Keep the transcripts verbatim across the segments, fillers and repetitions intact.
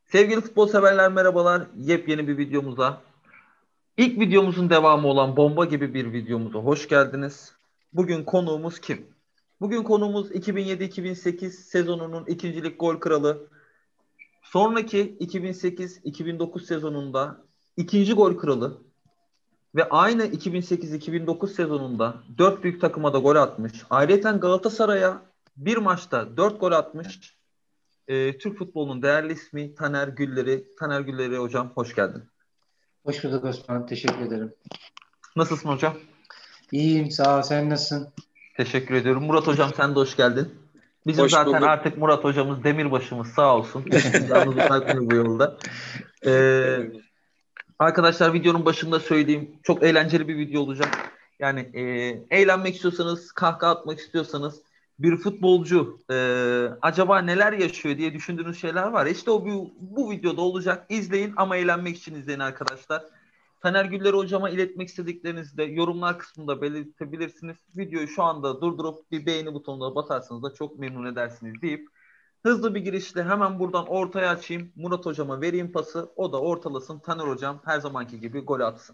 Sevgili futbol severler merhabalar. Yepyeni bir videomuza. İlk videomuzun devamı olan bomba gibi bir videomuza hoş geldiniz. Bugün konuğumuz kim? Bugün konuğumuz iki bin yedi iki bin sekiz sezonunun ikincilik gol kralı. Sonraki iki bin sekiz iki bin dokuz sezonunda ikinci gol kralı ve aynı iki bin sekiz iki bin dokuz sezonunda dört büyük takıma da gol atmış. Ayrıca Galatasaray'a bir maçta dört gol atmış. Ee, Türk futbolunun değerli ismi Taner Gülleri. Taner Gülleri hocam hoş geldin. Hoş bulduk Osman. Teşekkür ederim. Nasılsın hocam? İyiyim. Sağ ol. Sen nasılsın? Teşekkür ediyorum. Murat hocam sen de hoş geldin. Bizim Hoş zaten bulduk. artık Murat hocamız demirbaşımız sağ olsun. Hiç yalnız bırakmıyor bu yolda. Ee, arkadaşlar videonun başında söyleyeyim. Çok eğlenceli bir video olacak. Yani e, eğlenmek istiyorsanız, kahkaha atmak istiyorsanız bir futbolcu e, acaba neler yaşıyor diye düşündüğünüz şeyler var. İşte o bu, bu videoda olacak. İzleyin ama eğlenmek için izleyin arkadaşlar. Taner Gülleri hocama iletmek istediklerinizi de yorumlar kısmında belirtebilirsiniz. Videoyu şu anda durdurup bir beğeni butonuna basarsanız da çok memnun edersiniz deyip hızlı bir girişle hemen buradan ortaya açayım. Murat hocama vereyim pası. O da ortalasın. Taner hocam her zamanki gibi gol atsın.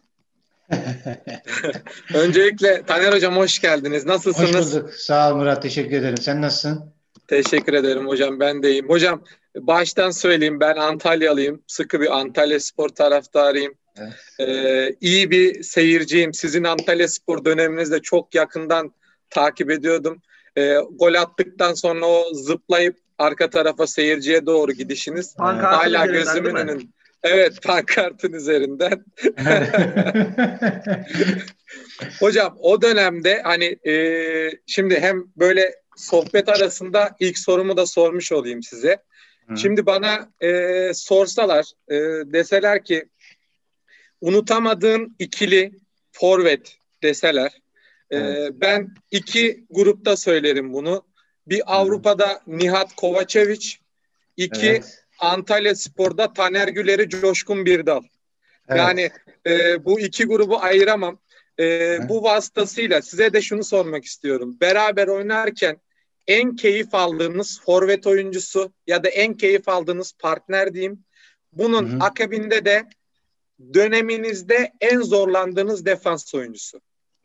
Öncelikle Taner Hocam hoş geldiniz. Nasılsınız? Hoş bulduk. Sağ ol Murat. Teşekkür ederim. Sen nasılsın? Teşekkür ederim hocam. Ben de iyiyim. Hocam baştan söyleyeyim, ben Antalyalıyım. Sıkı bir Antalyaspor taraftarıyım. Evet. Ee, iyi bir seyirciyim. Sizin Antalyaspor döneminizde çok yakından takip ediyordum. Ee, gol attıktan sonra o zıplayıp arka tarafa seyirciye doğru gidişiniz Pankartın hala üzerinden gözümün değil mi? önünde. Evet, pankartın üzerinden. Hocam o dönemde hani e, şimdi hem böyle sohbet arasında ilk sorumu da sormuş olayım size. Hı. Şimdi bana e, sorsalar, e, deseler ki unutamadığın ikili forvet deseler, e, Evet. ben iki grupta söylerim bunu. Bir Avrupa'da Nihat Kovačević, iki Evet. Antalyaspor'da Taner Güler'i Coşkun Birdal. Evet. Yani e, bu iki grubu ayıramam. E, Hı. bu vasıtasıyla size de şunu sormak istiyorum. Beraber oynarken en keyif aldığınız forvet oyuncusu ya da en keyif aldığınız partner diyeyim. Bunun Hı hı. akabinde de döneminizde en zorlandığınız defans oyuncusu.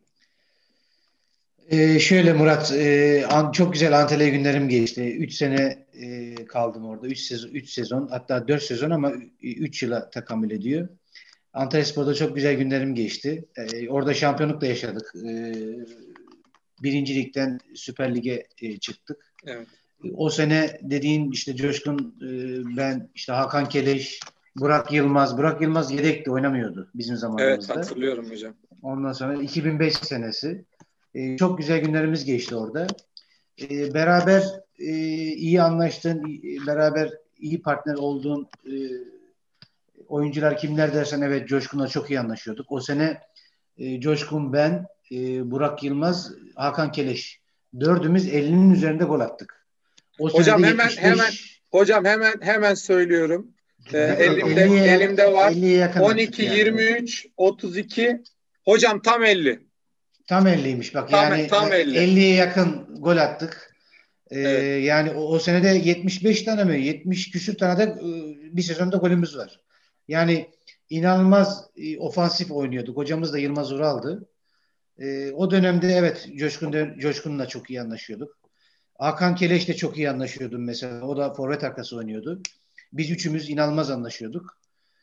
Ee, şöyle Murat, e, an, çok güzel Antalya günlerim geçti. Üç sene e, kaldım orada. Üç sezon, üç sezon, hatta dört sezon ama üç yıla tekamül ediyor. Antalyaspor'da çok güzel günlerim geçti. Ee, orada şampiyonluk da yaşadık. Ee, birinci ligden Süper Lig'e e, çıktık. Evet. O sene dediğin işte Coşkun, e, ben, işte Hakan Keleş, Burak Yılmaz. Burak Yılmaz yedekti, oynamıyordu bizim Evet, zamanımızda. hatırlıyorum hocam. Ondan sonra iki bin beş senesi. E, çok güzel günlerimiz geçti orada. E, beraber e, iyi anlaştığın, e, beraber iyi partner olduğun e, oyuncular kimler dersen, evet, Coşkun'la çok iyi anlaşıyorduk. O sene e, Coşkun, ben, e, Burak Yılmaz, Hakan Keleş. Dördümüz ellinin üzerinde gol attık. O sene de Hocam hemen hemen yetmiş beş. hocam hemen hemen söylüyorum. E, elimde elliye elimde var. elliye yakın on attık iki, yani. yirmi üç, otuz iki. Hocam tam elli. Tam elliymiş bak, Tam yani tam elli. elliye yakın gol attık. Ee, Evet. yani o, o senede yetmiş beş tane mi, yetmiş küsür tane de e, bir sezonda golümüz var. Yani inanılmaz e, ofansif oynuyorduk. Hocamız da Yılmaz Ural'dı. E, o dönemde evet, Coşkun, Coşkun'la çok iyi anlaşıyorduk. Hakan Keleş'le çok iyi anlaşıyordum mesela. O da forvet arkası oynuyordu. Biz üçümüz inanılmaz anlaşıyorduk.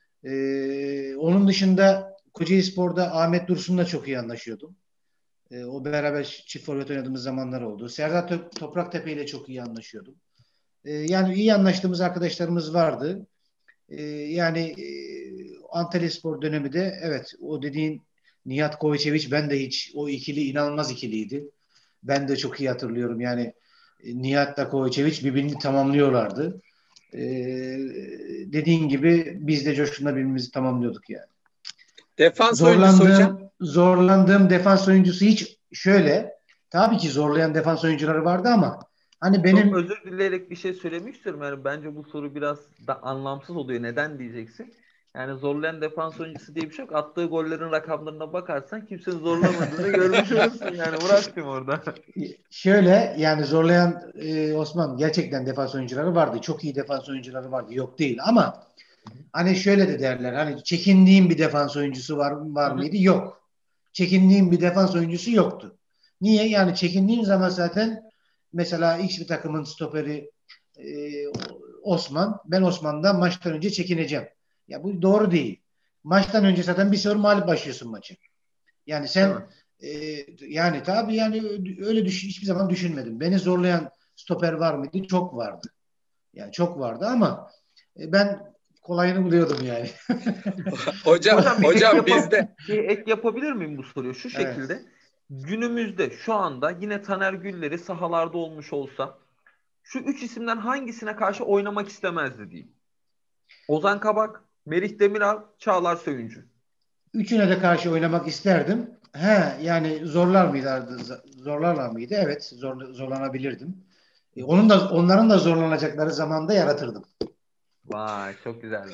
E, onun dışında Kocaelispor'da Ahmet Dursun'la çok iyi anlaşıyordum. E, o beraber çift forvet oynadığımız zamanlar oldu. Serdar Top- Topraktepe ile çok iyi anlaşıyordum. E, yani iyi anlaştığımız arkadaşlarımız vardı. E, yani e, Antalyaspor dönemi de evet, o dediğin Nihat Kovačević, ben de hiç, o ikili inanılmaz ikiliydi. Ben de çok iyi hatırlıyorum. Yani e, Nihat'la Kovačević birbirini tamamlıyorlardı. E, dediğin gibi biz de Coşkun'la birbirimizi tamamlıyorduk yani. Defans oyuncusu hocam. Zorlandığım, zorlandığım defans oyuncusu hiç şöyle, tabii ki zorlayan defans oyuncuları vardı ama hani Çok benim özür dileyerek bir şey söylemek istiyorum. Yani bence bu soru biraz da anlamsız oluyor. Neden diyeceksin? Yani zorlayan defans oyuncusu diye bir şey yok. Attığı gollerin rakamlarına bakarsan kimsenin zorlamadığını görmüş olursun yani Murat'cığım orada. Şöyle yani zorlayan e, Osman gerçekten defans oyuncuları vardı. Çok iyi defans oyuncuları vardı. Yok değil ama hani şöyle de derler. Hani çekindiğim bir defans oyuncusu var var mıydı? Yok. Çekindiğim bir defans oyuncusu yoktu. Niye? Yani çekindiğim zaman zaten mesela X bir takımın stoperi e, Osman. Ben Osman'dan maçtan önce çekineceğim. Ya bu doğru değil. Maçtan önce zaten bir soru mağlup başlıyorsun maçı. Yani sen e, yani tabii yani öyle düşün, hiçbir zaman düşünmedim. Beni zorlayan stoper var mıydı? Çok vardı. Yani çok vardı ama e, ben kolayını buluyordum yani. Hocam, Hocam bir ek, hocam yapa- bizde bir ek yapabilir miyim bu soruyu? Şu Evet. şekilde günümüzde şu anda yine Taner Güller'i sahalarda olmuş olsa şu üç isimden hangisine karşı oynamak istemezdi diyeyim. Ozan Kabak, Merih Demiral, Çağlar Söyüncü. Üçüne de karşı oynamak isterdim. He, yani zorlar mıydı? Zorlarlar mıydı? Evet, zor, zorlanabilirdim. E, onun da onların da zorlanacakları zamanda yaratırdım. Vay çok güzeldi.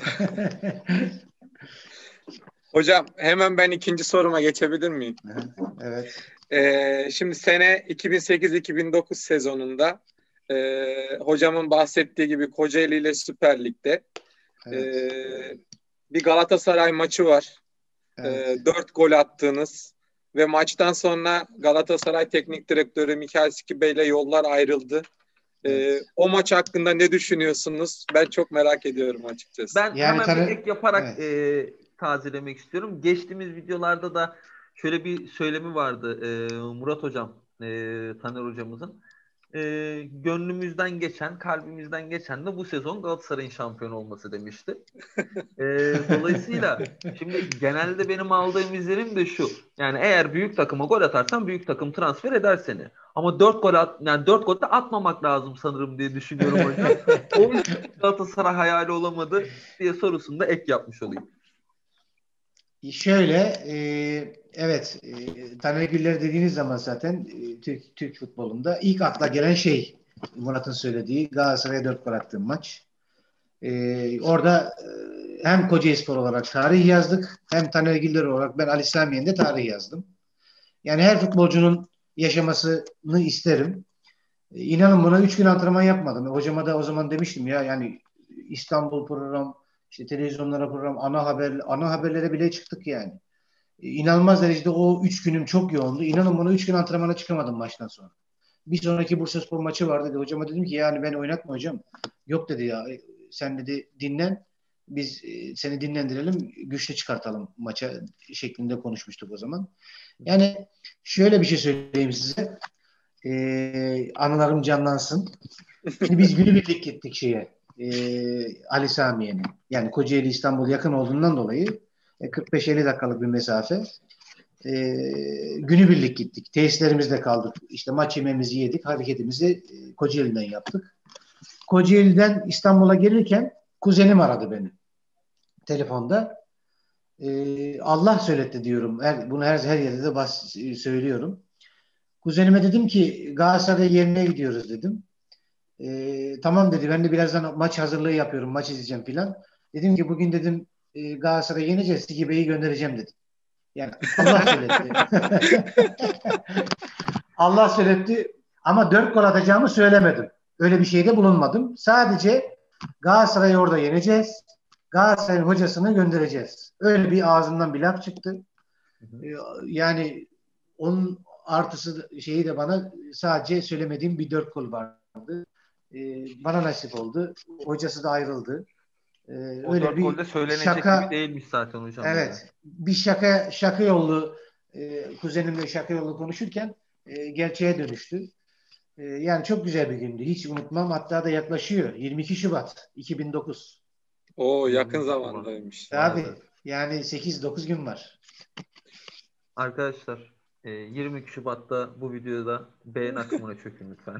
hocam hemen ben ikinci soruma geçebilir miyim? Evet. Ee, şimdi sene iki bin sekiz iki bin dokuz sezonunda e, hocamın bahsettiği gibi Kocaeli ile Süper Lig'de Evet. e, bir Galatasaray maçı var. Evet. E, dört gol attığınız ve maçtan sonra Galatasaray Teknik Direktörü Mikael Skibe ile yollar ayrıldı. E, Evet. o maç hakkında ne düşünüyorsunuz? Ben çok merak ediyorum açıkçası. Ben Yani hemen tabii, bir ek yaparak evet. e, tazelemek istiyorum. Geçtiğimiz videolarda da şöyle bir söylemi vardı e, Murat Hocam, e, Taner Hocamızın. E, gönlümüzden geçen, kalbimizden geçen de bu sezon Galatasaray'ın şampiyon olması demişti. E, dolayısıyla şimdi genelde benim aldığım izlenim de şu. Yani eğer büyük takıma gol atarsan büyük takım transfer eder seni. Ama dört gol at, yani dört gol de atmamak lazım sanırım diye düşünüyorum hocam. O yüzden Galatasaray hayali olamadı diye sorusunda ek yapmış olayım. Şöyle, e, evet, e, Taner Güller dediğiniz zaman zaten e, Türk, Türk futbolunda ilk akla gelen şey Murat'ın söylediği Galatasaray'a dört gol attığım maç. E, orada e, hem Kocaelispor olarak tarih yazdık hem Taner Güller olarak ben Ali Samiyen'de de tarih yazdım. Yani her futbolcunun yaşamasını isterim. E, inanın buna üç gün antrenman yapmadım. Hocama da o zaman demiştim ya yani İstanbul program, işte televizyonlara program, ana haber, ana haberlere bile çıktık yani. E, inanılmaz derecede o üç günüm çok yoğundu. İnanın bana üç gün antrenmana çıkamadım maçtan sonra. Bir sonraki Bursaspor maçı vardı dedi. Hocama dedim ki yani ben oynatma hocam. Yok dedi ya sen dedi dinlen. Biz e, seni dinlendirelim, güçlü çıkartalım maça şeklinde konuşmuştuk o zaman. Yani şöyle bir şey söyleyeyim size. Ee, anılarım canlansın. Şimdi biz günübirlik gittik şeye. E, Ali Samiye'ne. Yani Kocaeli İstanbul yakın olduğundan dolayı e, kırk beş elli dakikalık bir mesafe. E, günübirlik gittik. Tesislerimizde kaldık. İşte maç yemeğimizi yedik. Hareketimizi e, Kocaeli'den yaptık. Kocaeli'den İstanbul'a gelirken kuzenim aradı beni. Telefonda. E, Allah söyletti diyorum. Her, bunu her, her yerde de bas, söylüyorum. Kuzenime dedim ki Galatasaray yerine gidiyoruz dedim. Ee, tamam dedi. Ben de birazdan maç hazırlığı yapıyorum. Maç izleyeceğim filan. Dedim ki bugün dedim e, Galatasaray'ı yeneceğiz. Sigi Bey'i göndereceğim dedim. Yani Allah söyletti. Allah söyletti. Ama dört gol atacağımı söylemedim. Öyle bir şeyde bulunmadım. Sadece Galatasaray'ı orada yeneceğiz. Galatasaray'ın hocasını göndereceğiz. Öyle bir ağzımdan bir laf çıktı. Ee, yani onun artısı şeyi de bana sadece söylemediğim bir dört gol vardı. Ee, bana nasip oldu. Hocası da ayrıldı. Ee, O öyle dört bir golde söylenecek gibi şaka, değilmiş zaten hocam yani. evet, bir şaka şaka yollu e, kuzenimle şaka yollu konuşurken e, gerçeğe dönüştü. E, yani çok güzel bir gündü. Hiç unutmam. Hatta da yaklaşıyor. yirmi iki Şubat iki bin dokuz. O yakın yirmi iki Şubat. zamandaymış. Tabii. Yani sekiz dokuz gün var. Arkadaşlar e, yirmi iki Şubat'ta bu videoda beğen akımına çökün lütfen.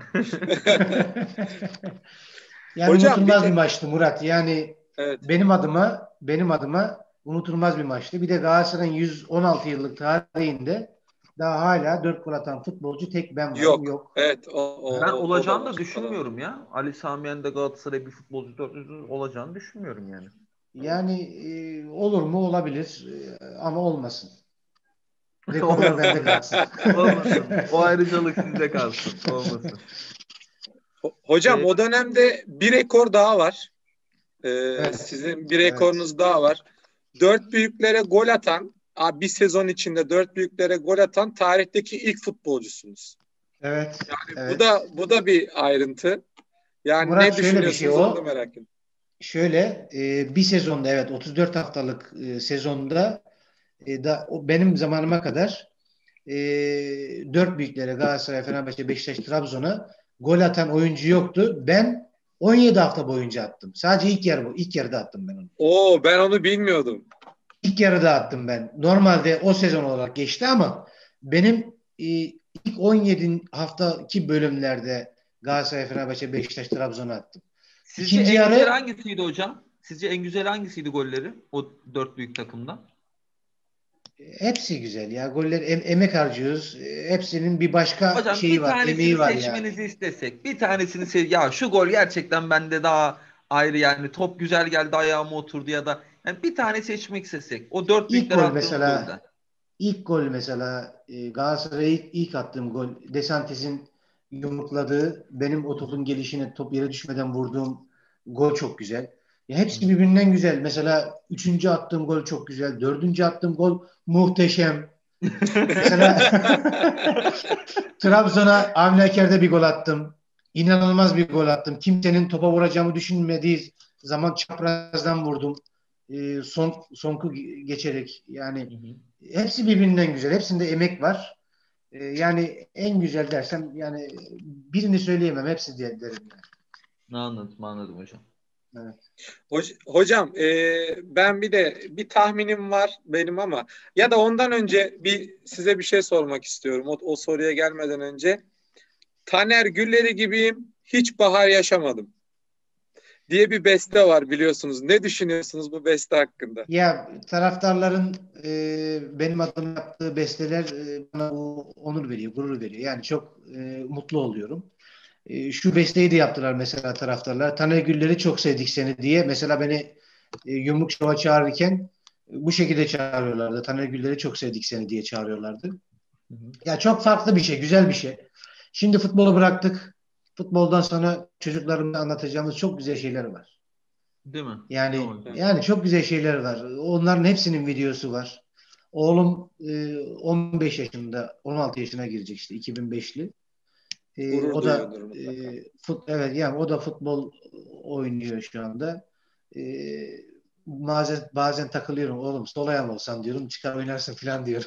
Yani Hocam bir unutulmaz bir de maçtı Murat. Yani evet. benim adıma benim adıma unutulmaz bir maçtı. Bir de Galatasaray'ın yüz on altı yıllık tarihinde daha hala dört gol atan futbolcu tek ben varım. Yok. Yok. Evet. O, o, Ben o, olacağını o da da düşünmüyorum ya. Ali Sami Yen'de Galatasaray bir futbolcu dört yüz olacağını düşünmüyorum yani. Yani e, olur mu? Olabilir. E, ama olmasın. Rekorlar Olmasın bende diyor. kalsın. Olmasın. O ayrıcalık sizde kalsın. Olmasın. Ho- Hocam Ee, o dönemde bir rekor daha var. Ee, Evet. sizin bir Evet. rekorunuz daha var. Dört büyüklere gol atan, a, bir sezon içinde dört büyüklere gol atan tarihteki ilk futbolcusunuz. Evet. Bu Evet. da bu da bir ayrıntı. Yani Murat ne şöyle bir şey düşünüyorsunuz onu da o. merak ediyorum. Şöyle e, bir sezonda evet otuz dört haftalık e, sezonda e, da o benim zamanıma kadar e, dört büyüklere Galatasaray, Fenerbahçe, Beşiktaş, Trabzon'a gol atan oyuncu yoktu. Ben on yedi hafta boyunca attım. Sadece ilk yarı bu. İlk yarıda attım ben onu. Oo, ben onu bilmiyordum. İlk yarıda attım ben. Normalde o sezon olarak geçti ama benim e, ilk on yedi haftaki bölümlerde Galatasaray, Fenerbahçe, Beşiktaş, Trabzon'a attım. Sizce İkinci en güzel yarı hangisiydi hocam? Sizce en güzel hangisiydi golleri? O dört büyük takımdan. hepsi güzel ya. Goller em- emek harcıyoruz. E, Hepsinin bir başka Hocam şeyi bir var, tanesini emeği var yani. seçmenizi istesek. Bir tanesini sev ya şu gol gerçekten bende daha ayrı yani top güzel geldi ayağıma oturdu ya da yani bir tane seçmek istesek. O dört İlk büyükler gol attığımız mesela golden. ilk gol mesela e, Galatasaray'a ilk, ilk attığım gol Desantes'in yumrukladığı benim o topun gelişine top yere düşmeden vurduğum gol çok güzel. Ya Hı hepsi hı. birbirinden güzel. Mesela üçüncü attığım gol çok güzel. Dördüncü attığım gol muhteşem. Mesela Trabzon'a Avni Aker'de bir gol attım. İnanılmaz bir gol attım. Kimsenin topa vuracağımı düşünmediği zaman çaprazdan vurdum. Ee, son sonku geçerek yani Hı hı. hepsi birbirinden güzel. Hepsinde emek var. Ee, yani en güzel dersem yani birini söyleyemem. Hepsi diye derim. Anladım anladım hocam. Yani. Evet. Hoc- Hocam e, ben bir de bir tahminim var benim ama ya da ondan önce bir size bir şey sormak istiyorum. O, o soruya gelmeden önce. Taner Gülleri gibiyim, hiç bahar yaşamadım diye bir beste var biliyorsunuz. Ne düşünüyorsunuz bu beste hakkında? Ya taraftarların e, benim adıma yaptığı besteler e, bana o onur veriyor, gurur veriyor. Yani çok e, mutlu oluyorum. E, şu besteyi de yaptılar mesela taraftarlar. Taner Güller'i çok sevdik seni diye. Mesela beni e, Yumruk Şov'a çağırırken e, bu şekilde çağırıyorlardı. Taner Güller'i çok sevdik seni diye çağırıyorlardı. Hı hı. Ya çok farklı bir şey, güzel bir şey. Şimdi futbolu bıraktık. Futboldan sonra çocuklarımıza anlatacağımız çok güzel şeyler var. Değil mi? Değil mi Yani hocam? yani çok güzel şeyler var. Onların hepsinin videosu var. Oğlum e, on beş yaşında, on altı yaşına girecek işte iki bin beşli. E, Gurur o da duyuyordur e, mutlaka. fut, evet yani o da futbol oynuyor şu anda. E, bazen bazen takılıyorum oğlum sol ayağım olsan diyorum çıkar oynarsın falan diyorum.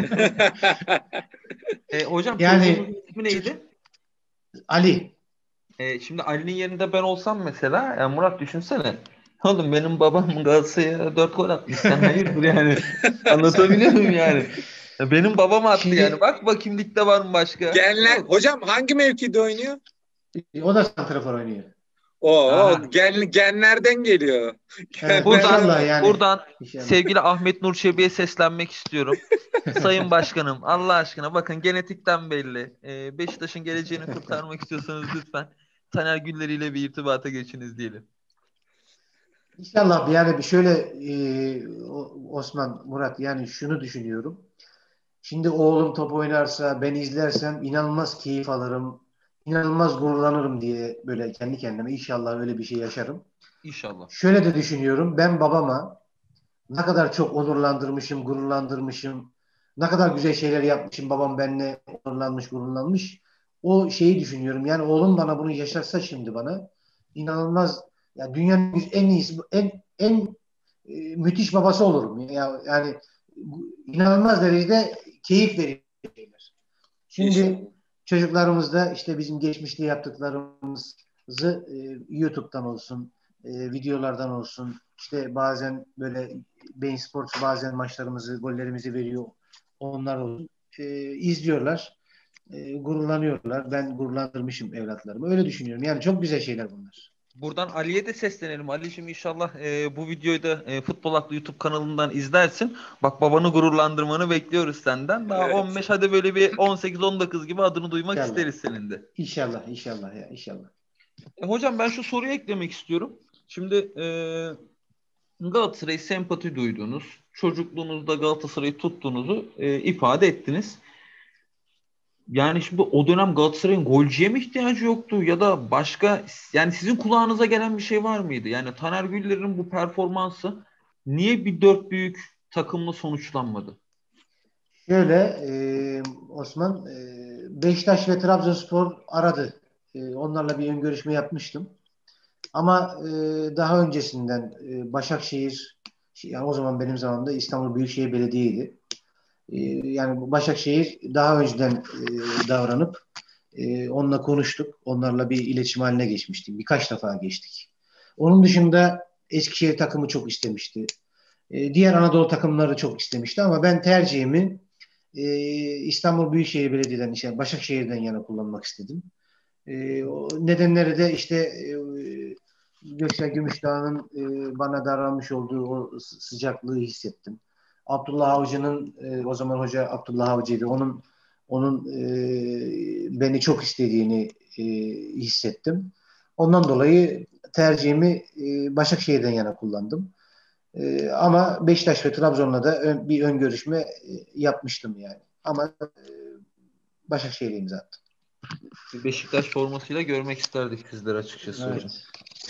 E, hocam Yani çocuğunuzun ismi ç- neydi? Ali E, şimdi Ali'nin yerinde ben olsam mesela ya Murat düşünsene. Oğlum benim babam Galatasaray'a dört gol atmış. Sen hayırdır yani? Anlatabiliyor muyum yani? Ya benim babam attı yani. şimdi Bak bakayım ligde var mı başka? Genler, Yok. hocam hangi mevkide oynuyor? o da santrafor oynuyor. O Aha. gen, genlerden geliyor. Evet, Buradan Genlerden inşallah alıyor. yani. buradan İnşallah. sevgili Ahmet Nur Çebi'ye seslenmek istiyorum. Sayın Başkanım Allah aşkına bakın genetikten belli. Ee, Beşiktaş'ın geleceğini kurtarmak istiyorsanız lütfen Taner Güller ile bir irtibata geçiniz diyelim. İnşallah yani bir şöyle e, Osman, Murat yani şunu düşünüyorum. Şimdi oğlum top oynarsa ben izlersem inanılmaz keyif alırım. İnanılmaz gururlanırım diye böyle kendi kendime inşallah öyle bir şey yaşarım. İnşallah. Şöyle de düşünüyorum. Ben babama ne kadar çok onurlandırmışım, gururlandırmışım. Ne kadar güzel şeyler yapmışım. Babam benimle onurlanmış, gururlanmış. O şeyi düşünüyorum. Yani oğlum bana bunu yaşatsa şimdi bana inanılmaz ya dünyanın en iyisi en en e, müthiş babası olurum. Ya yani inanılmaz derecede keyif verici şeyler. İnşallah. Şimdi çocuklarımız da işte bizim geçmişte yaptıklarımızı e, YouTube'dan olsun, e, videolardan olsun, işte bazen böyle Bein Sports bazen maçlarımızı, gollerimizi veriyor. Onlar olsun. E, izliyorlar. E, gururlanıyorlar. Ben gururlandırmışım evlatlarımı. Öyle düşünüyorum. Yani çok güzel şeyler bunlar. Buradan Ali'ye de seslenelim. Ali'cim inşallah e, bu videoyu da e, Futbol Aklı YouTube kanalından izlersin. Bak babanı gururlandırmanı bekliyoruz senden. Daha Evet. on beş hadi böyle bir on sekiz on dokuz gibi adını duymak İnşallah. isteriz senin de. İnşallah, inşallah ya, inşallah. E, hocam ben şu soruyu eklemek istiyorum. Şimdi e, Galatasaray'a sempati duyduğunuz, çocukluğunuzda Galatasaray'ı tuttuğunuzu e, ifade ettiniz. Yani şimdi o dönem Galatasaray'ın golcüye mi ihtiyacı yoktu ya da başka, yani sizin kulağınıza gelen bir şey var mıydı? Yani Taner Güller'in bu performansı niye bir dört büyük takımla sonuçlanmadı? Şöyle e, Osman, e, Beşiktaş ve Trabzonspor aradı. E, onlarla bir ön görüşme yapmıştım. Ama e, daha öncesinden e, Başakşehir, yani o zaman benim zamanımda İstanbul Büyükşehir Belediye'ydi. E, yani Başakşehir daha önceden e, davranıp e, onunla konuştuk. Onlarla bir iletişim haline geçmiştik. Birkaç defa geçtik. Onun dışında Eskişehir takımı çok istemişti. E, diğer Anadolu takımları çok istemişti ama ben tercihimi e, İstanbul Büyükşehir Belediye'den, işte Başakşehir'den yana kullanmak istedim. E, o nedenleri de işte e, Göksel Gümüşdağ'ın e, bana davranmış olduğu o sıcaklığı hissettim. Abdullah Avcı'nın e, o zaman hoca Abdullah Avcı'ydı. Onun onun e, beni çok istediğini e, hissettim. Ondan dolayı tercihimi e, Başakşehir'den yana kullandım. E, ama Beşiktaş ve Trabzon'la da ön, bir ön görüşme e, yapmıştım yani. Ama e, Başakşehir'e imza attım. Bir Beşiktaş formasıyla görmek isterdik sizler açıkçası hocam. Evet.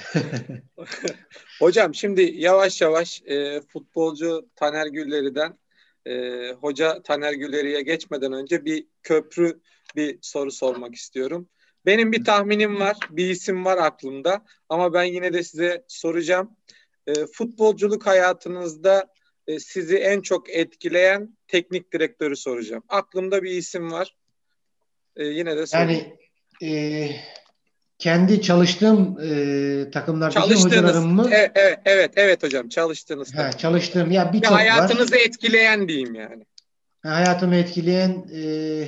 Hocam şimdi yavaş yavaş e, futbolcu Taner Gülleri'den e, hoca Taner Gülleri'ye geçmeden önce bir köprü bir soru sormak istiyorum. Benim bir tahminim var, bir isim var aklımda ama ben yine de size soracağım. E, futbolculuk hayatınızda e, sizi en çok etkileyen teknik direktörü soracağım. Aklımda bir isim var. E, yine de sorayım. Yani e, kendi çalıştığım e, takımlardaki Çalıştığınız, hocalarım mı? evet, evet, evet, evet hocam, çalıştığınız Ha, takımlarda. çalıştığım ya Bir birçok var. hayatınızı etkileyen diyeyim yani. Ha, hayatımı etkileyen e,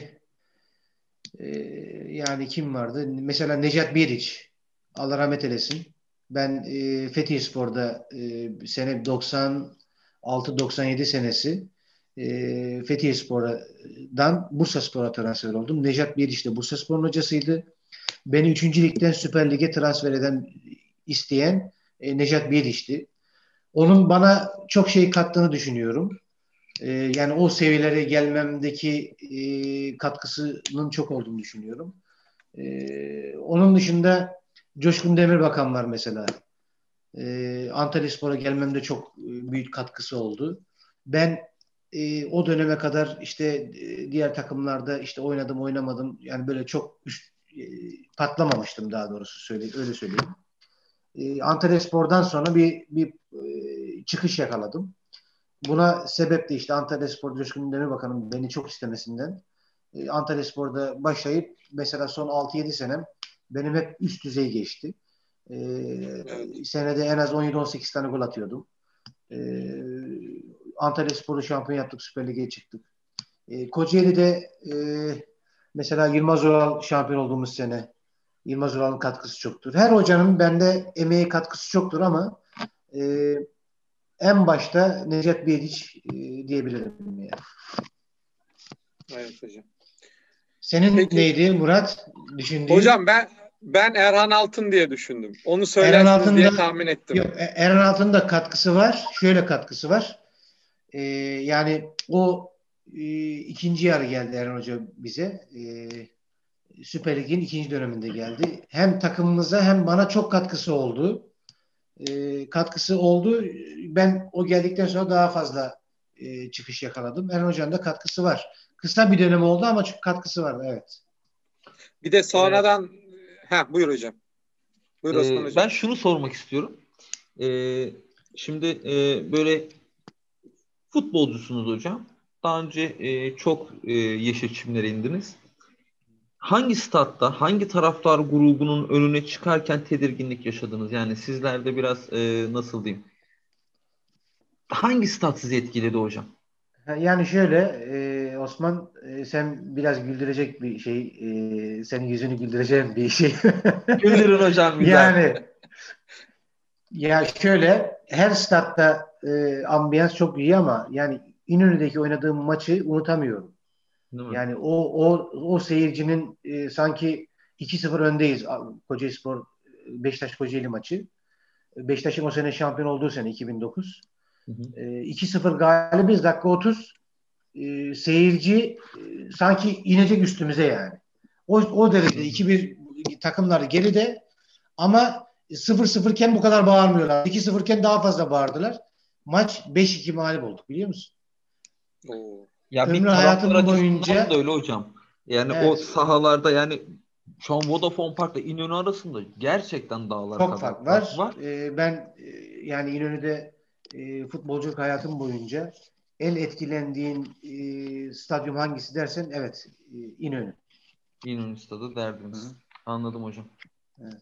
e, yani kim vardı? Mesela Necat Beriç. Allah rahmet eylesin. Ben e, Fethiyespor'da e, sene doksan altı doksan yedi senesi e, Fethiyespor'dan Bursaspor'a transfer oldum. Necat Beriç de Bursaspor'un hocasıydı. Beni üçüncü ligden Süper Lig'e transfer eden isteyen e, Necat Beriç'ti. Onun bana çok şey kattığını düşünüyorum. E, yani o seviyelere gelmemdeki e, katkısının çok olduğunu düşünüyorum. E, onun dışında Coşkun Demirbakan var mesela. E, Antalyaspor'a gelmemde çok e, büyük katkısı oldu. Ben e, o döneme kadar işte e, diğer takımlarda işte oynadım oynamadım. Yani böyle çok üst, e, patlamamıştım daha doğrusu söyle, öyle söyleyeyim. E, Antalyaspor'dan sonra bir, bir e, çıkış yakaladım. Buna sebep de işte Antalyaspor Coşkun Demirbakan'ın beni çok istemesinden. E, Antalyaspor'da başlayıp mesela son altı yedi senem benim hep üst düzey geçti. E, Evet. senede en az on yedi on sekiz tane gol atıyordum. E, Antalyaspor'u şampiyon yaptık. Süper Lig'e çıktık. E, Kocaeli'de e, mesela Yılmaz Oral şampiyon olduğumuz sene Yılmaz Oral'ın katkısı çoktur. Her hocanın bende emeği katkısı çoktur ama e, en başta Necdet Biyediç e, diyebilirim yani. Evet hocam. Senin Peki neydi Murat? Düşündüğün? hocam ben ben Erhan Altın diye düşündüm. Onu Erhan söylersiniz diye Altın'da tahmin ettim. yok, Erhan Altın'da katkısı var. Şöyle katkısı var. E, yani o e, ikinci yarı geldi Erhan Hoca bize. E, Süper Lig'in ikinci döneminde geldi. Hem takımımıza hem bana çok katkısı oldu. E, katkısı oldu. Ben o geldikten sonra daha fazla e, çıkış yakaladım. Erhan Hoca'nın da katkısı var. Kısa bir dönem oldu ama çok katkısı var. Evet. Bir de Ee, sonradan ha buyur hocam. Buyur Osman e, hocam. ben şunu sormak istiyorum. Ee, şimdi e, böyle futbolcusunuz hocam. Daha önce e, çok e, yeşil çimlere indiniz. Hangi statta, hangi taraftar grubunun önüne çıkarken tedirginlik yaşadınız? Yani sizlerde biraz e, nasıl diyeyim? Hangi stat sizi etkiledi hocam? Yani şöyle e, Osman, e, sen biraz güldürecek bir şey, e, senin yüzünü güldüreceğim bir şey. Güldürün hocam güzel. Yani ya şöyle, her statta e, ambiyans çok iyi ama yani İnönü'deki oynadığım maçı unutamıyorum. Değil mi? Yani o o o seyircinin e, sanki iki sıfır öndeyiz, Kocaelispor Beşiktaş Kocaeli maçı. Beşiktaş'ın o sene şampiyon olduğu sene iki bin dokuz. Hı hı. E, iki sıfır galibiz. Dakika otuz. E, seyirci e, sanki inecek üstümüze yani. O, o derece iki bir takımlar geride ama sıfır sıfır iken bu kadar bağırmıyorlar. iki sıfır iken daha fazla bağırdılar. Maç beş iki mağlup olduk, biliyor musun? Oo. Ya bir Ömrü taraftar hayatım açısından boyunca da öyle hocam. Yani o evet, sahalarda yani şu an Vodafone Park'la İnönü arasında gerçekten dağlar çok kadar fark fark var. var. Ee, ben e, yani İnönü'de e, futbolculuk hayatım boyunca en etkilendiğin e, stadyum hangisi dersen evet, e, İnönü. İnönü Stadı derdiniz. Hı. Anladım hocam. Evet.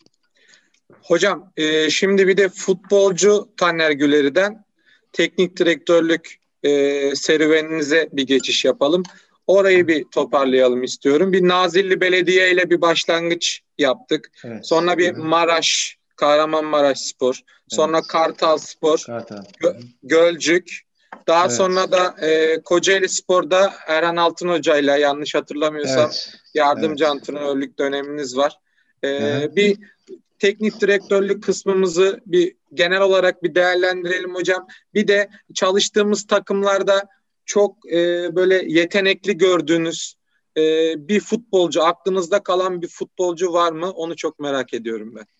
Hocam e, şimdi bir de futbolcu Taner Güleri'den teknik direktörlük e, serüveninize bir geçiş yapalım. Orayı bir toparlayalım istiyorum. Bir Nazilli Belediye ile bir başlangıç yaptık. Evet. Sonra bir Hı hı. Maraş, Kahramanmaraşspor. Sonra Evet. Kartalspor, Kartal. Gö- Gölcük. Daha Evet. sonra da e, Kocaeli Spor'da Erhan Altın Hoca'yla yanlış hatırlamıyorsam Evet. yardımcı Evet. antrenörlük döneminiz var. E, Hı hı. bir teknik direktörlük kısmımızı bir genel olarak bir değerlendirelim hocam. Bir de çalıştığımız takımlarda çok e, böyle yetenekli gördüğünüz e, bir futbolcu, aklınızda kalan bir futbolcu var mı? Onu çok merak ediyorum ben.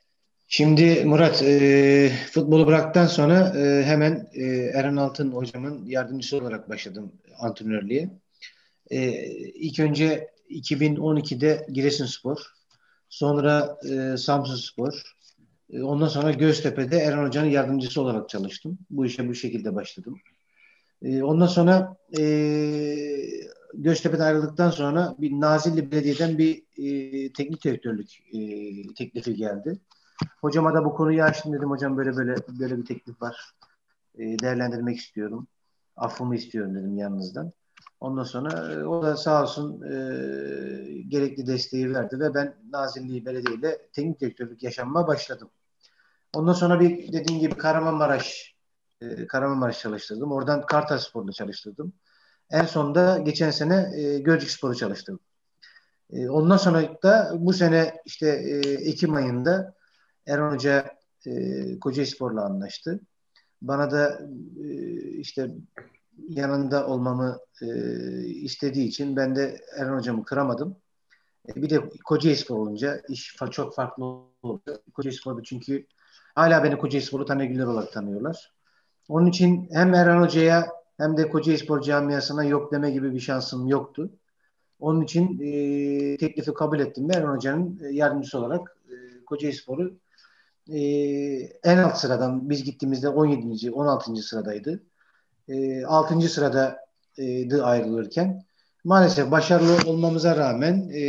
Şimdi Murat, e, futbolu bıraktıktan sonra e, hemen e, Erhan Altın hocamın yardımcısı olarak başladım antrenörlüğe. E, ilk önce iki bin on ikide Giresunspor, sonra e, Samsunspor, e, ondan sonra Göztepe'de Erhan Hoca'nın yardımcısı olarak çalıştım. Bu işe bu şekilde başladım. E, ondan sonra e, Göztepe'den ayrıldıktan sonra bir Nazilli Belediye'den bir e, teknik direktörlük e, teklifi geldi. Hocama da bu konuyu açtım, dedim hocam böyle böyle böyle bir teklif var. E, değerlendirmek istiyorum. Affımı istiyorum dedim yanınızdan. Ondan sonra e, o da sağ olsun e, gerekli desteği verdi ve ben Nazilli Belediye ile teknik direktörlük yaşamıma başladım. Ondan sonra bir dediğim gibi Kahramanmaraş e, Kahramanmaraş çalıştırdım. Oradan Kartalspor'da çalıştırdım. En sonunda geçen sene e, Gölcükspor'u çalıştırdım. E, ondan sonra da bu sene işte e, Ekim ayında Erhan Hoca e, Kocaelispor'la anlaştı. Bana da e, işte yanında olmamı e, istediği için ben de Erhan Hocamı kıramadım. E, bir de Kocaelispor olunca iş fa- çok farklı oldu. Kocaelispor'da çünkü hala beni Kocaelisporlu Taner Güler olarak tanıyorlar. Onun için hem Erhan Hoca'ya hem de Kocaelispor camiasına yok deme gibi bir şansım yoktu. Onun için e, teklifi kabul ettim. Erhan Hoca'nın e, yardımcısı olarak e, Kocaelispor'u e, en alt sıradan biz gittiğimizde on yedinci on altıncı sıradaydı. E, altıncı sıradaydı ayrılırken. Maalesef başarılı olmamıza rağmen e,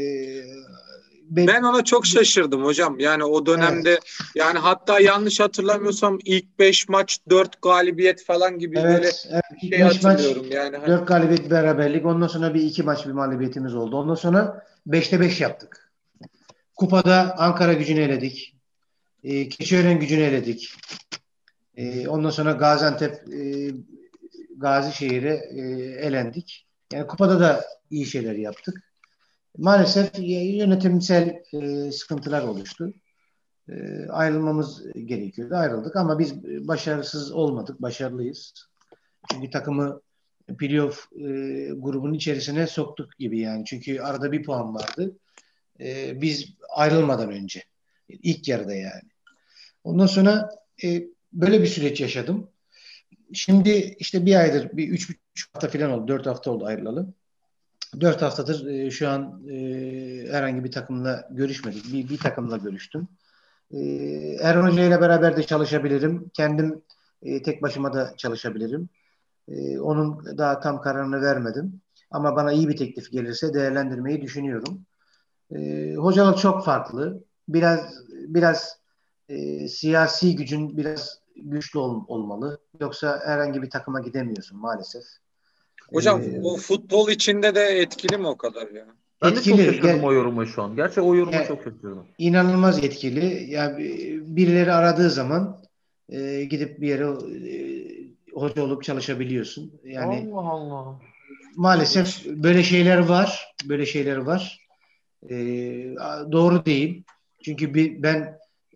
be, Ben ona çok şaşırdım hocam. Yani o dönemde evet, yani hatta yanlış hatırlamıyorsam ilk beş maç dört galibiyet falan gibi böyle evet, evet, bir ilk şey beş maç hatırlıyorum. Yani hani dört galibiyet beraberlik. Ondan sonra bir iki maç bir mağlubiyetimiz oldu. Ondan sonra beşte beş yaptık. Kupada Ankara Gücü'nü eledik. E, Keçiören Gücü'nü eledik. E, ondan sonra Gaziantep e, Gazişehir'e e, elendik. Yani kupada da iyi şeyler yaptık. Maalesef yönetimsel e, sıkıntılar oluştu. E, ayrılmamız gerekiyordu. Ayrıldık ama biz başarısız olmadık. Başarılıyız. Çünkü takımı playoff e, grubunun içerisine soktuk gibi yani. Çünkü arada bir puan vardı. E, biz ayrılmadan önce. İlk yarıda yani. Ondan sonra e, böyle bir süreç yaşadım. Şimdi işte bir aydır, bir üç buçuk hafta falan oldu. Dört hafta oldu ayrılalı. Dört haftadır e, şu an e, herhangi bir takımla görüşmedik. Bir, bir takımla görüştüm. E, Erhan Hoca ile beraber de çalışabilirim. Kendim e, tek başıma da çalışabilirim. E, onun daha tam kararını vermedim. Ama bana iyi bir teklif gelirse değerlendirmeyi düşünüyorum. E, hocalık çok farklı. Biraz biraz e, siyasi gücün biraz güçlü ol, olmalı. Yoksa herhangi bir takıma gidemiyorsun maalesef. E, hocam o futbol içinde de etkili mi o kadar ya? Ben de çok etkili. şaşırdım Gel, o yoruma şu an. Gerçi o yoruma ya, çok şaşırdım. inanılmaz etkili. Ya birileri aradığı zaman e, gidip bir yere e, hoca olup çalışabiliyorsun. Yani Allah Allah. maalesef İlginç. böyle şeyler var. Böyle şeyler var. E, doğru değil. Çünkü bir, ben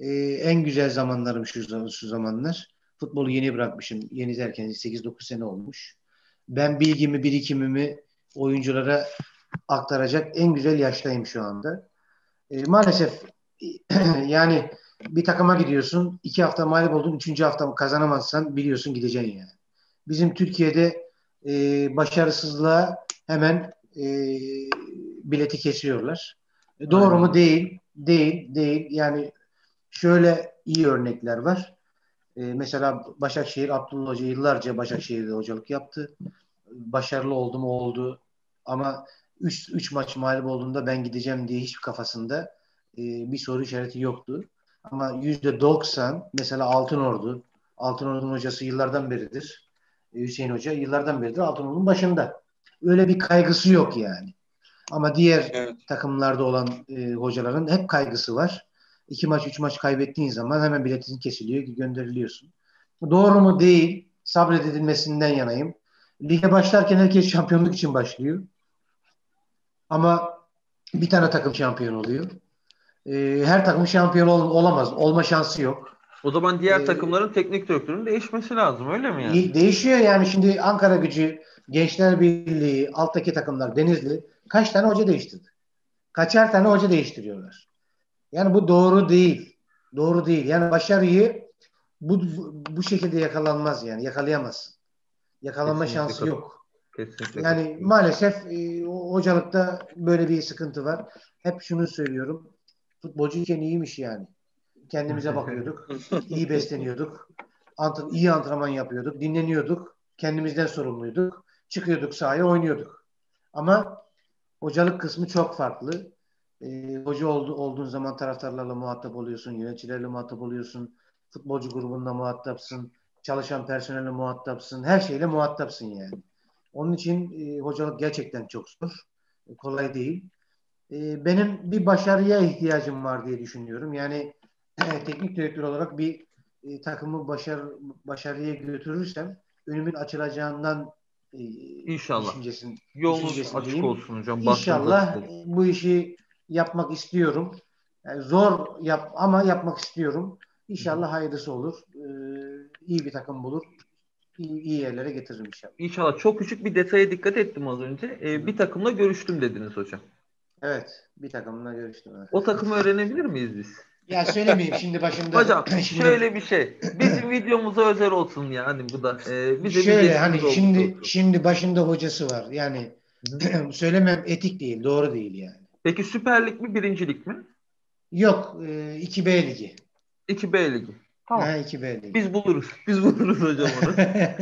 e, en güzel zamanlarım şu, şu zamanlar. Futbolu yeni bırakmışım. Yeni derken sekiz dokuz sene olmuş. Ben bilgimi, birikimimi oyunculara aktaracak en güzel yaştayım şu anda. E, maalesef yani bir takıma gidiyorsun, iki hafta mağlup oldun, üçüncü hafta kazanamazsan biliyorsun gideceksin yani. Bizim Türkiye'de e, başarısızlığa hemen e, bileti kesiyorlar. E, doğru Aynen. mu? Değil. Değil. Değil. Yani şöyle iyi örnekler var. E, mesela Başakşehir, Abdullah Hoca yıllarca Başakşehir'de hocalık yaptı. Başarılı oldu mu? Oldu. Ama üç maç mağlup olduğunda ben gideceğim diye hiç kafasında e, bir soru işareti yoktu. Ama yüzde doksan mesela Altınordu. Altınordu'nun hocası yıllardan beridir. E, Hüseyin Hoca yıllardan beridir Altınordu'nun başında. Öyle bir kaygısı yok yani. Ama diğer Evet. takımlarda olan e, hocaların hep kaygısı var. İki maç, üç maç kaybettiğin zaman hemen biletin kesiliyor, gönderiliyorsun. Doğru mu? Değil. Sabredilmesinden yanayım. Lige başlarken herkes şampiyonluk için başlıyor. Ama bir tane takım şampiyon oluyor. Ee, her takım şampiyon ol- olamaz. Olma şansı yok. O zaman diğer Ee, takımların teknik direktörünün değişmesi lazım, öyle mi yani? Değişiyor yani. Şimdi Ankara Gücü, Gençler Birliği, alttaki takımlar, Denizli kaç tane hoca değiştirdi? Kaçar tane hoca değiştiriyorlar. Yani bu doğru değil. Doğru değil. Yani başarıyı bu, bu, bu şekilde yakalanmaz yani. Yakalayamazsın. Yakalanma Kesinlikle şansı kat- yok. kesinlikle Yani katılıyorum. maalesef e, o- hocalıkta böyle bir sıkıntı var. Hep şunu söylüyorum. Futbolcuyken iyiymiş yani. Kendimize bakıyorduk. İyi besleniyorduk. Ant- iyi antrenman yapıyorduk. Dinleniyorduk. Kendimizden sorumluyduk. Çıkıyorduk sahaya oynuyorduk. Ama hocalık kısmı çok farklı. E, hoca oldu, olduğun zaman taraftarlarla muhatap oluyorsun. Yöneticilerle muhatap oluyorsun. Futbolcu grubunla muhatapsın. Çalışan personelle muhatapsın. Her şeyle muhatapsın yani. Onun için e, hocalık gerçekten çok zor. E, kolay değil. E, benim bir başarıya ihtiyacım var diye düşünüyorum. Yani e, teknik direktör olarak bir e, takımı başar, başarıya götürürsem önümün açılacağından e, İnşallah. düşüncesin, Yolunuz açık düşüncesindeyim. olsun hocam. Bahtınız açık İnşallah olsun. e, bu işi yapmak istiyorum. Yani zor yap ama yapmak istiyorum. İnşallah hayırlısı olur. E, iyi bir takım bulur. İyi, iyi yerlere getiririm inşallah. İnşallah. Çok küçük bir detaya dikkat ettim az önce. Ee, bir takımla görüştüm dediniz hocam. Evet, bir takımla görüştüm. Evet. O takımı öğrenebilir miyiz biz? Ya söylemeyeyim şimdi başında. Hocam Şimdi şöyle bir şey. Bizim videomuza özel olsun yani bu da. Ee, bize bir şöyle geçmiş hani olmuş şimdi olsun. şimdi başında hocası var. Yani Hı. söylemem etik değil, doğru değil yani. Peki Süper Lig mi, birincilik mi? Yok, e, iki B ligi. iki B Ligi. Tamam. Ha, iki B ligi. Biz buluruz. Biz buluruz hocam onu.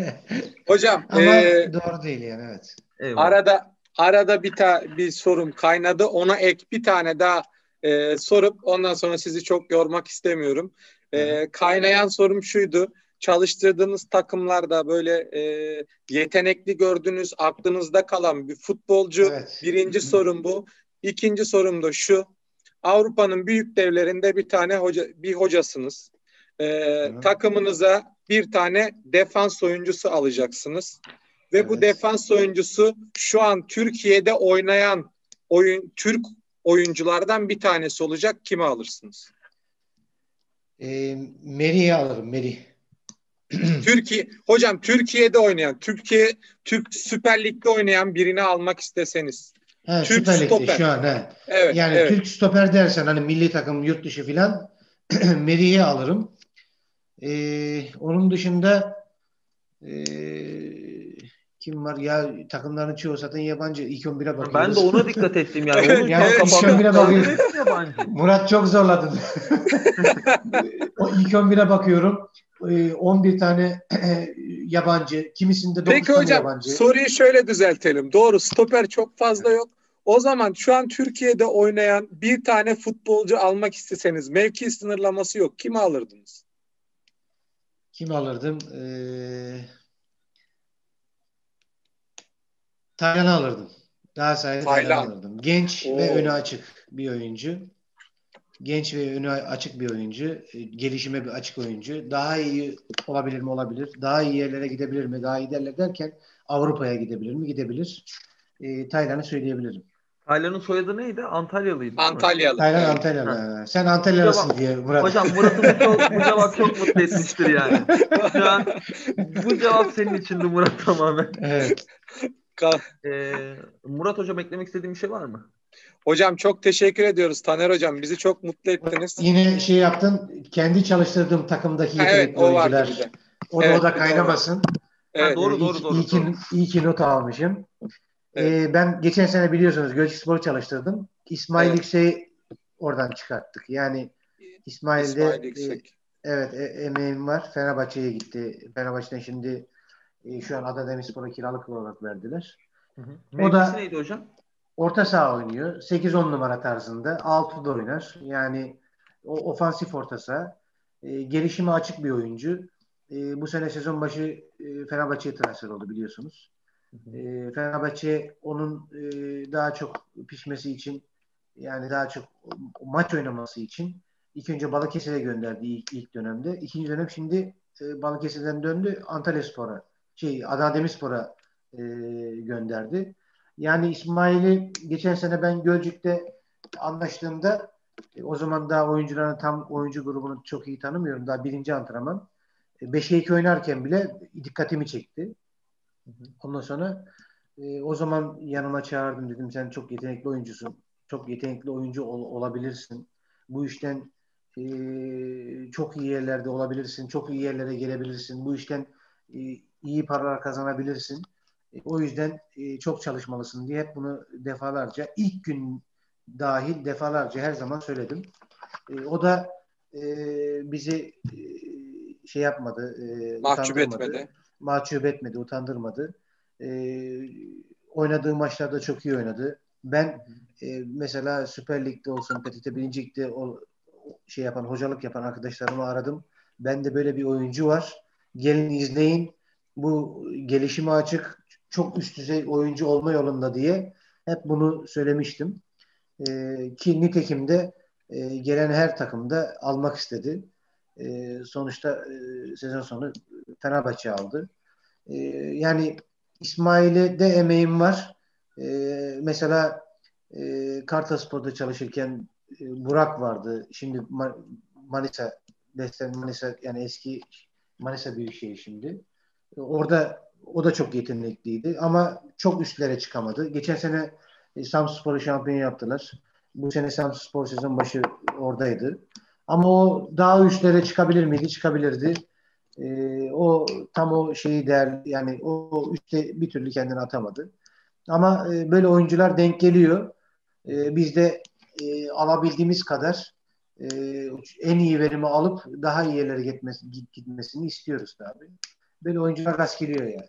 Hocam Ama e, doğru değil yani, evet. Eyvallah. arada arada bir ta, bir sorum kaynadı. Ona ek bir tane daha e, sorup ondan sonra sizi çok yormak istemiyorum. Hı. E, kaynayan sorum şuydu. Çalıştırdığınız takımlarda böyle e, yetenekli gördüğünüz aklınızda kalan bir futbolcu, Evet. birinci sorum bu. İkinci sorum da şu. Avrupa'nın büyük devlerinde bir tane hoca, bir hocasınız. E, Hı. takımınıza bir tane defans oyuncusu alacaksınız. Ve bu Evet. defans oyuncusu şu an Türkiye'de oynayan oyun Türk oyunculardan bir tanesi olacak. Kimi alırsınız? E, Meri'yi alırım, Meri. Türkiye hocam Türkiye'de oynayan, Türkiye Türk Süper Lig'de oynayan birini almak isteseniz. Ha, Türk Süper Lig'de stoper. şu an. Ha. Evet, Yani evet. Türk stoper dersen hani milli takım yurt dışı filan Meri'yi alırım. E, onun dışında e, kim var? Ya takımların çoğu zaten yabancı. İlk on bire Ben de bakıyoruz. ona dikkat ettim yani. Evet, Onu şu an Yani ilk evet. kafamda on bire canlandı. bakıyoruz. Hepsi yabancı. Murat çok zorladın. O ilk on bire bakıyorum. Ee, on bir tane yabancı. Kimisinde dokuz Peki tane hocam yabancı. soruyu şöyle düzeltelim. Doğru stoper çok fazla yok. O zaman şu an Türkiye'de oynayan bir tane futbolcu almak isteseniz mevki sınırlaması yok. Kimi alırdınız? Kim alırdım? Ee, Taylan'ı alırdım. Galatasaray'da Taylan'ı Taylan. alırdım. Genç ve önü Oo. açık bir oyuncu. Genç ve önü açık bir oyuncu. E, Gelişime bir açık oyuncu. Daha iyi olabilir mi? Olabilir. Daha iyi yerlere gidebilir mi? Daha iyi yerlere derken Avrupa'ya gidebilir mi? Gidebilir. E, Taylan'ı söyleyebilirim. Taylan'ın soyadı neydi? Antalyalıydı değil mi? Antalyalı. Taylan Evet. Antalyalı. Sen Bu Antalyalısın cevap, diye Murat. hocam Murat'ı bu, çok, bu cevap çok mutlu etmiştir yani. Şu an bu cevap senin içindi Murat tamamen. Evet. Ka- Ee, Murat hocam eklemek istediğin bir şey var mı? Hocam çok teşekkür ediyoruz Taner hocam. Bizi çok mutlu ettiniz. Yine şey yaptın. Kendi çalıştırdığım takımdaki Ha, evet yetenekli o vardı oyuncular. bir de. O da o Evet da bir de o var. kaynamasın. Ha, Evet. doğru Ee, iyi, doğru ki- iyi, doğru ki, doğru. iyi ki not almışım. Evet. Ee, ben geçen sene biliyorsunuz Gölcükspor'u çalıştırdım. İsmail Evet. Yüksek'i oradan çıkarttık. Yani İsmail'de İsmail e, Yüksek. evet e, emeğim var. Fenerbahçe'ye gitti. Fenerbahçe'den şimdi e, şu an Adana Demirspor'a kiralık olarak verdiler. Hı hı. O Mevkisi da neydi hocam? orta saha oynuyor. sekiz on numara tarzında. altıda oynar. Yani o ofansif orta saha. E, gelişime açık bir oyuncu. E, bu sene sezon başı e, Fenerbahçe'ye transfer oldu biliyorsunuz. Hı hı. E, Fenerbahçe onun e, daha çok pişmesi için yani daha çok maç oynaması için ilk önce Balıkesir'e gönderdi ilk, ilk dönemde. İkinci dönem şimdi e, Balıkesir'den döndü Antalyaspor'a şey Adana Demirspor'a e, gönderdi. Yani İsmail'i geçen sene ben Gölcük'te anlaştığımda e, o zaman daha oyuncuların tam oyuncu grubunu çok iyi tanımıyorum. Daha birinci antrenman. E, beşe iki oynarken bile dikkatimi çekti. Hı hı. Ondan sonra e, o zaman yanıma çağırdım dedim sen çok yetenekli oyuncusun. Çok yetenekli oyuncu ol, olabilirsin. Bu işten e, çok iyi yerlerde olabilirsin. Çok iyi yerlere gelebilirsin. Bu işten e, iyi paralar kazanabilirsin. E, o yüzden e, çok çalışmalısın diye hep bunu defalarca ilk gün dahil defalarca her zaman söyledim. E, o da e, bizi e, şey yapmadı, e, Mahcup utandırmadı. etmedi. Mahcup etmedi, utandırmadı. E, oynadığı maçlarda çok iyi oynadı. Ben e, mesela Süper Lig'de olsun, P T T birinci Lig'de o, şey yapan, hocalık yapan arkadaşlarımı aradım. Ben de böyle bir oyuncu var. Gelin izleyin. Bu gelişime açık, çok üst düzey oyuncu olma yolunda diye hep bunu söylemiştim. E, ki nitekim de e, gelen her takımda almak istedi. E, sonuçta e, sezon sonu Fenerbahçe aldı. E, yani İsmail'e de emeğim var. E, mesela e, Kartalspor'da çalışırken e, Burak vardı. Şimdi Ma- Manisa, Beslen Manisa yani eski Manisa Büyükşehir şimdi. E, orada o da çok yetenekliydi ama çok üstlere çıkamadı. Geçen sene e, Samsunspor'u şampiyon yaptılar. Bu sene Samsunspor sezon başı oradaydı. Ama o daha üstlere çıkabilir miydi? Çıkabilirdi. E, o tam o şeyi değer yani o üstte bir türlü kendini atamadı. Ama e, böyle oyuncular denk geliyor. E, biz de e, alabildiğimiz kadar e, en iyi verimi alıp daha iyi yerlere gitmesi, gitmesini istiyoruz tabii. Böyle oyuncular rast geliyor yani.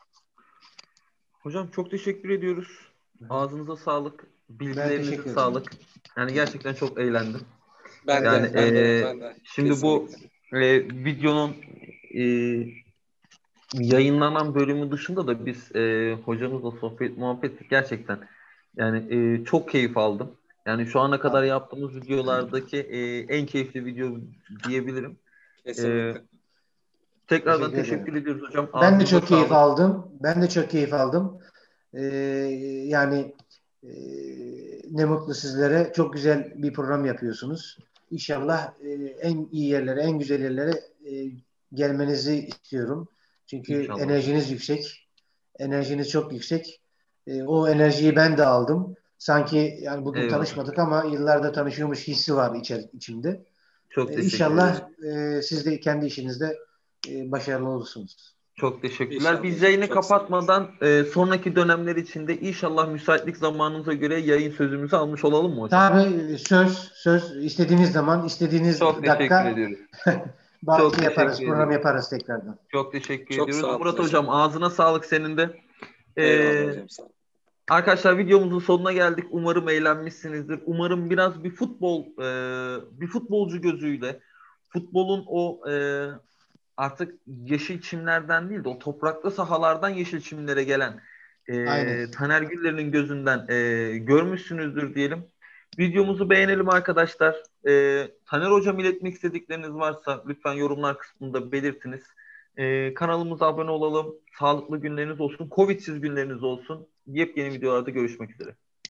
Hocam çok teşekkür ediyoruz. Ağzınıza sağlık. Ben Bilgilerinize teşekkür ederim. sağlık. Yani gerçekten çok eğlendim. Ben Evet, de, Yani evet. ben de, e, ben de. şimdi bu Kesinlikle. e, videonun e, yayınlanan bölümü dışında da biz e, hocamızla sohbet muhabbet ettik gerçekten. Yani e, çok keyif aldım. Yani şu ana kadar yaptığımız videolardaki e, en keyifli video diyebilirim. E, Kesinlikle. tekrardan Teşekkür teşekkür ederim. ediyoruz hocam. Ben de Ağzınıza çok keyif sağlık. aldım. Ben de çok keyif aldım. Ee, yani e, ne mutlu sizlere. Çok güzel bir program yapıyorsunuz. İnşallah e, en iyi yerlere, en güzel yerlere e, gelmenizi istiyorum. Çünkü İnşallah hocam. enerjiniz yüksek. Enerjiniz çok yüksek. E, o enerjiyi ben de aldım. Sanki yani bugün Eyvallah. tanışmadık ama yıllarda tanışıyormuş hissi var içer, içimde. Çok E, teşekkür ederim. İnşallah e, siz de kendi işinizde e, başarılı olursunuz. Çok teşekkürler. İnşallah Biz hocam. yayını Çok sağ olun. kapatmadan e, sonraki dönemler içinde inşallah müsaitlik zamanınıza göre yayın sözümüzü almış olalım mı hocam? Tabii söz söz istediğiniz zaman Çok istediğiniz teşekkür dakika ediyoruz. bah- Çok şey yaparız teşekkür program ediyoruz. yaparız tekrardan. Çok teşekkür Çok ediyoruz. sağ olun Murat hocam. hocam ağzına sağlık senin de. Eyvallah Ee, hocam. Sağ olun. arkadaşlar videomuzun sonuna geldik. Umarım eğlenmişsinizdir. Umarım biraz bir futbol e, bir futbolcu gözüyle futbolun o e, artık yeşil çimlerden değil de o topraklı sahalardan yeşil çimlere gelen Aynen. e, Taner Güller'in gözünden e, görmüşsünüzdür diyelim. Videomuzu beğenelim arkadaşlar. E, Taner Hocam iletmek istedikleriniz varsa lütfen yorumlar kısmında belirtiniz. E, kanalımıza abone olalım. Sağlıklı günleriniz olsun. Covid'siz günleriniz olsun. Yepyeni videolarda görüşmek üzere.